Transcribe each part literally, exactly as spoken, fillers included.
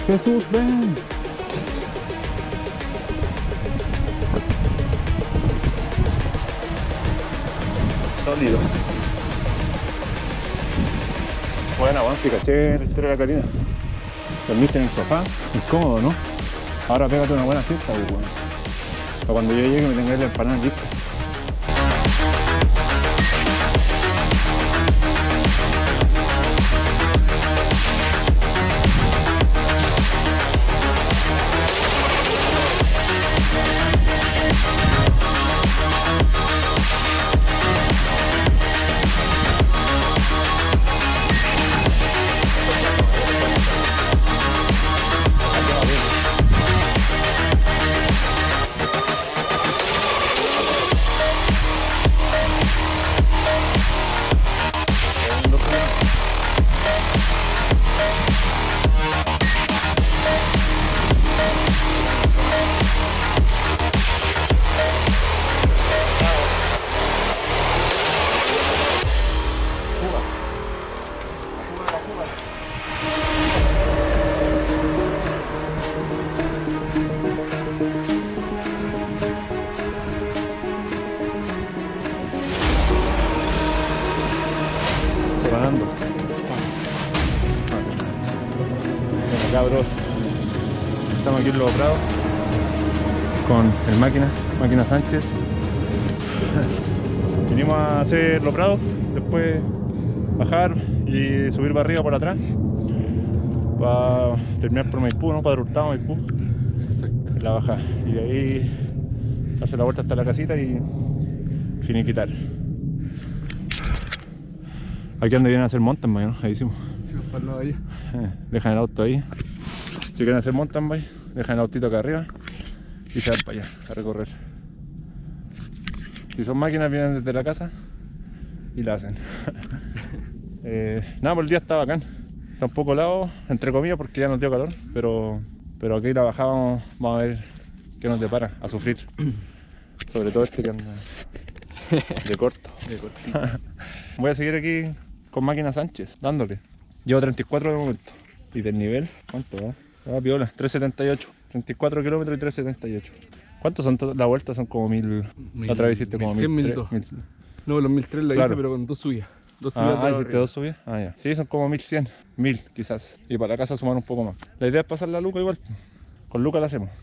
Jesús, ven. Sólido. Bueno, bueno, si caché la historia de la Karina. Dormiste en el sofá, incómodo, ¿no? Ahora pégate una buena siesta, pues, bueno. Para cuando yo llegue me tenga la empanada lista. Ganando. Bueno, cabros, estamos aquí en Los Prados con el máquina, máquina Sánchez. Vinimos a hacer Los Prados, después bajar y subir para arriba por atrás para terminar por Maipú, ¿no? Padre Hurtado, Maipú. Exacto. La baja y de ahí hacer la vuelta hasta la casita y finiquitar. Aquí donde vienen a hacer mountain bike, ¿no? Ahí hicimos. Sí, para el lado de allá. Eh, dejan el auto ahí. Si quieren hacer mountain bike, dejan el autito acá arriba y se van para allá a recorrer. Si son máquinas, vienen desde la casa y la hacen. eh, nada, por el día está bacán. Está un poco helado, entre comillas, porque ya nos dio calor, pero, pero aquí la bajamos, vamos a ver qué nos depara, a sufrir. Sobre todo este que anda de corto. De cortito. Voy a seguir aquí con máquina Sánchez, dándole. Llevo treinta y cuatro de momento. Y del nivel, ¿cuánto va? Va piola, trescientos setenta y ocho. treinta y cuatro kilómetros y trescientos setenta y ocho. ¿Cuántos son la vuelta? Son como mil. mil La otra vez hiciste como mil. mil dos. No, los mil tres la Claro. hice, pero con dos subidas. Dos subidas. Ah, ah, hiciste dos subidas. Ah, ya. Sí, son como mil cien. mil quizás. Y para la casa sumar un poco más. La idea es pasar la Luca igual. Con Luca la hacemos.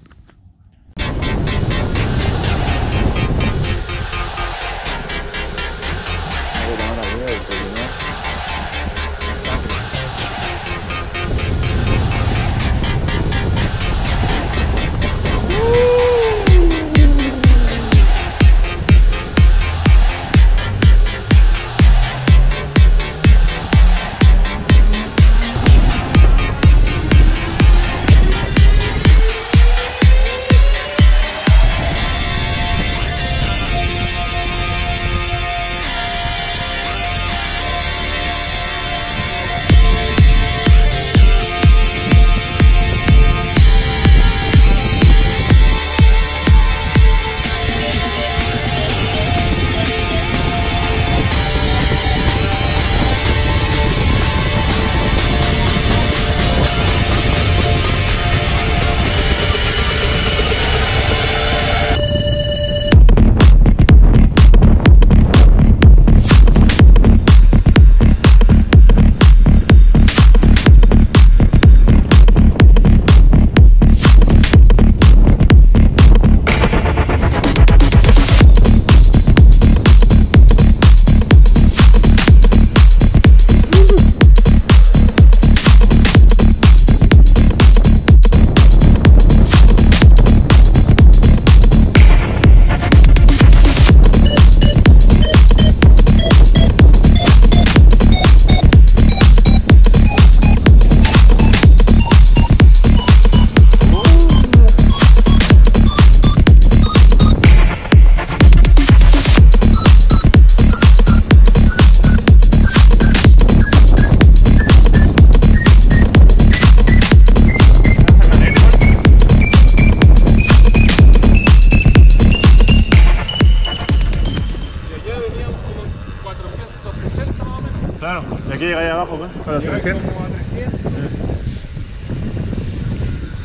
cuatrocientos sesenta más o menos. Claro, de aquí llega ahí abajo, pues, para los trescientos. Como a trescientos.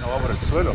No va por el suelo.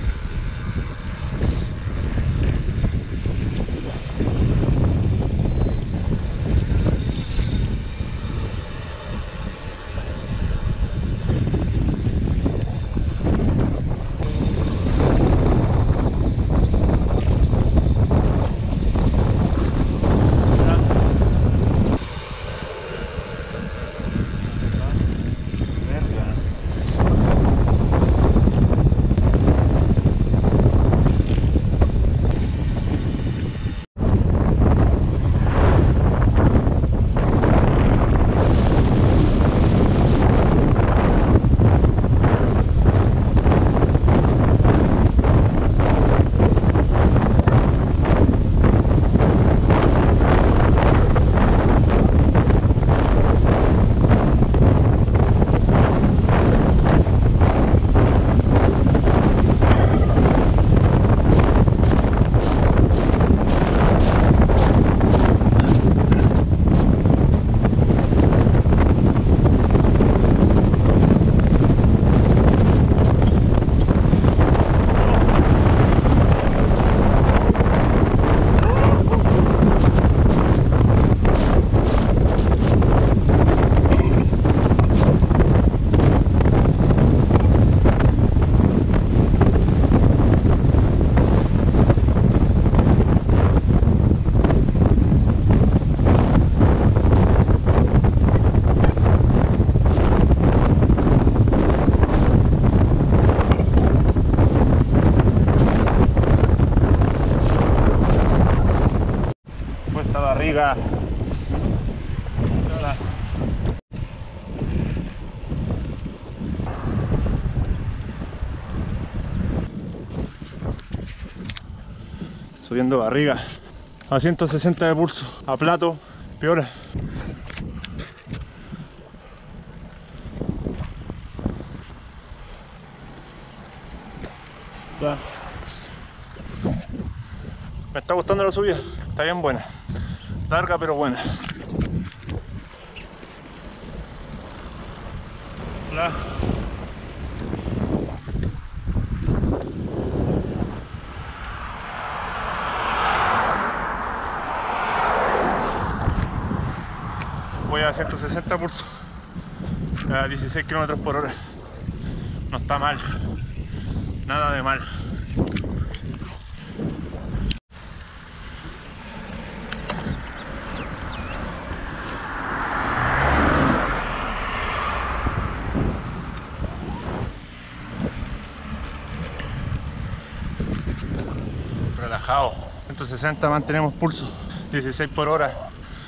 Barriga. Subiendo Barriga a ciento sesenta de pulso, a plato, peor. Me está gustando la subida, está bien buena. Larga pero buena. Hola. Voy a ciento sesenta pulso, a dieciséis kilómetros por hora. No está mal, nada de mal. Relajado. ciento sesenta mantenemos pulso, dieciséis por hora.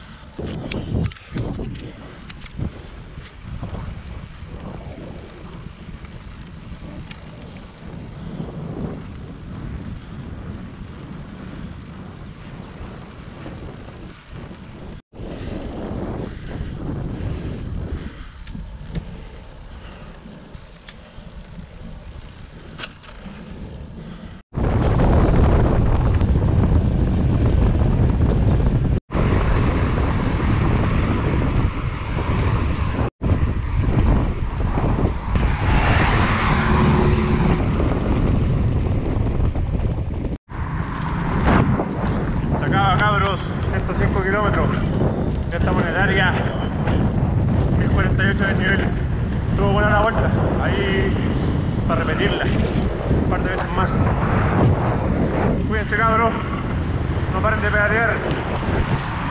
ciento cinco kilómetros, ya estamos en el área mil cuarenta y ocho de nivel. Estuvo buena la vuelta, ahí para repetirla un par de veces más. Cuídense cabros, no paren de pedalear.